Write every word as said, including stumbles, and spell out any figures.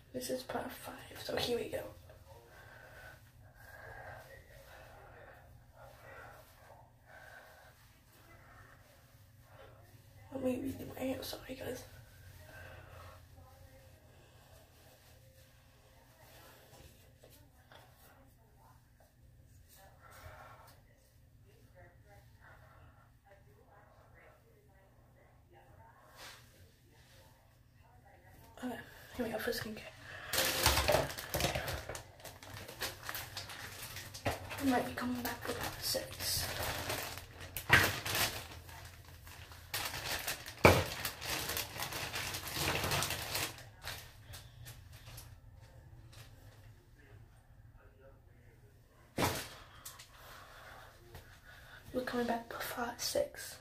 This is part five, so here we go. Let me read my hair, sorry guys. Okay, here we go for skincare. I might be coming back for part six. We're coming back for part six.